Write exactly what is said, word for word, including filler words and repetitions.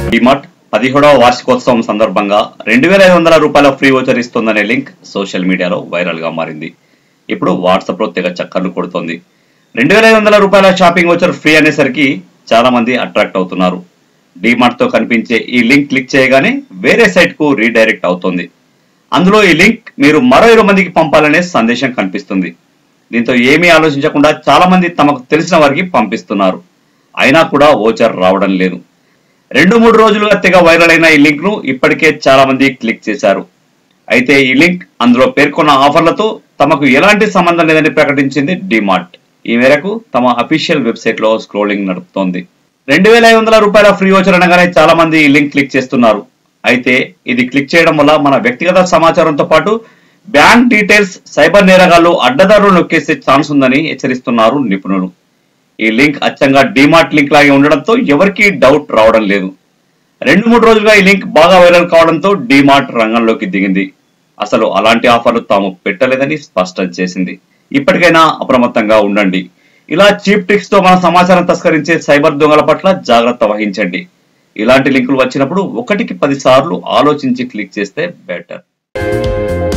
డిమార్ట్ పదిహేడవ వార్షికోత్సవం సందర్భంగా రెండు వేల ఐదు వందల రూపాయల ఫ్రీ వోచర్ ఇస్తుందనే లింక్ సోషల్ మీడియాలో వైరల్ గా మారింది. ఇప్పుడు వాట్సాప్ లో తెగ చక్కర్లు కొడుతోంది. రెండు వేల ఐదు వందల రూపాయల షాపింగ్ వోచర్ ఫ్రీ అనేసరికి చాలా మంది అట్రాక్ట్ అవుతున్నారు. డిమార్ట్ తో కనిపించే ఈ లింక్ క్లిక్ చేయగానే వేరే సైట్ కు రీడైరెక్ట్ అవుతుంది. అందులో ఈ లింక్ మీరు మరో ఇరవై మందికి పంపాలనే సందేశం కనిపిస్తుంది. దీంతో ఏమీ ఆలోచించకుండా చాలా మంది తమకు తెలిసిన వారికి పంపిస్తున్నారు. అయినా కూడా వోచర్ రావడం లేదు. రెండు మూడు రోజులుగా తెగ వైరల్ అయిన ఈ లింక్ ను ఇప్పటికే చాలా మంది క్లిక్ చేశారు. అయితే ఈ లింక్ అందులో పేర్కొన్న ఆఫర్లతో తమకు ఎలాంటి సంబంధం లేదని ప్రకటించింది డిమార్ట్. ఈ మేరకు తమ అఫీషియల్ వెబ్సైట్ లో స్క్రోలింగ్ నడుపుతోంది. రెండు వేల ఐదు వందల రూపాయల ఫ్రీ వోచర్ అనగానే చాలా మంది ఈ లింక్ క్లిక్ చేస్తున్నారు. అయితే ఇది క్లిక్ చేయడం వల్ల మన వ్యక్తిగత సమాచారంతో పాటు బ్యాంక్ డీటెయిల్స్ సైబర్ నేరగాళ్లు అడ్డదారులు నొక్కేసే ఛాన్స్ ఉందని హెచ్చరిస్తున్నారు నిపుణులు. ఈ లింక్ అచ్చంగా డిమార్ట్ లింక్ లాగే ఉండడంతో ఎవరికీ డౌట్ రావడం లేదు. రెండు మూడు రోజులుగా ఈ లింక్ బాగా వైరల్ కావడంతో డిమార్ట్ రంగంలోకి దిగింది. అసలు అలాంటి ఆఫర్లు తాము పెట్టలేదని స్పష్టం చేసింది. ఇప్పటికైనా అప్రమత్తంగా ఉండండి. ఇలా చీప్ ట్రిక్స్ తో మన సమాచారం తస్కరించే సైబర్ దొంగల పట్ల జాగ్రత్త వహించండి. ఇలాంటి లింకులు వచ్చినప్పుడు ఒకటికి పది సార్లు ఆలోచించి క్లిక్ చేస్తే బెటర్.